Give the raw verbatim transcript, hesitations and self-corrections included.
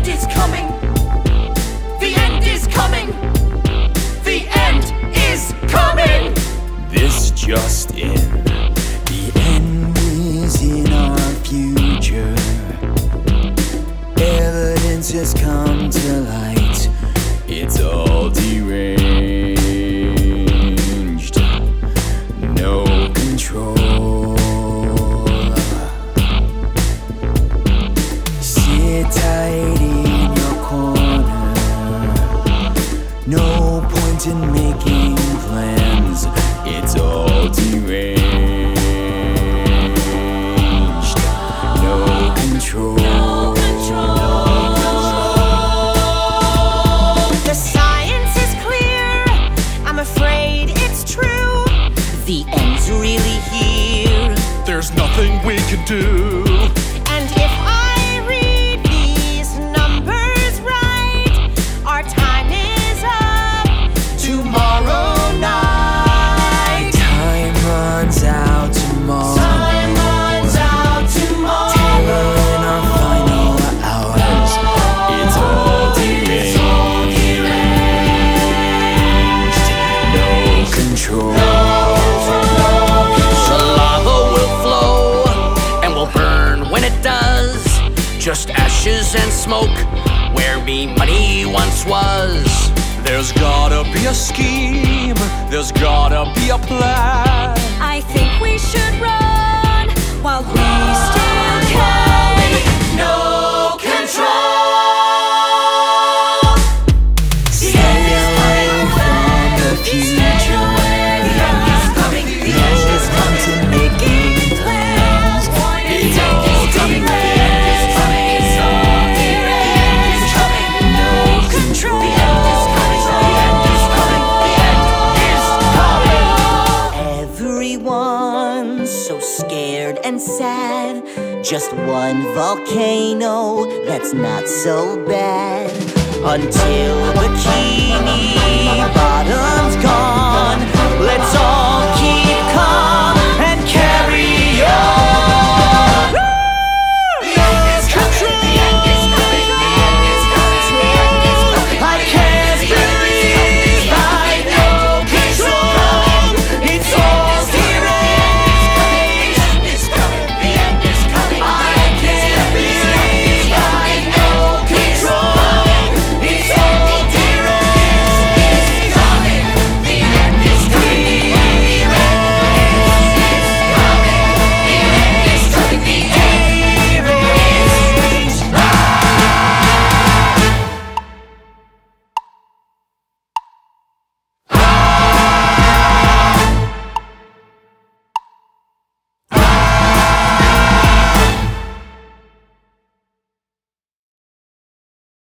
is coming. The end is coming. The end is coming. This just in. The end is in our future. Evidence has come to light. It's all deranged. No control. Sit tight in your corner. No point in making plans. It's all deranged. No control. No control. The science is clear. I'm afraid it's true. The end's really here. There's nothing we can do. And if I read these numbers right, our time is up tomorrow night. Time runs out tomorrow. Time runs out tomorrow. In our final hours, it's all deranged. No control. The lava will flow and will burn when it does. Just ashes and smoke where me money once was. There's gotta be a scheme. There's gotta be a plan. I think we should run while we still can. No control. Stay away from the future where the end is coming. The end is coming to making plans. It's all deranged. No control. The end is coming. The end is coming. The end is coming. Everyone's so scared and sad. Just one volcano, that's not so bad. Until Bikini Bottom's gone, let's all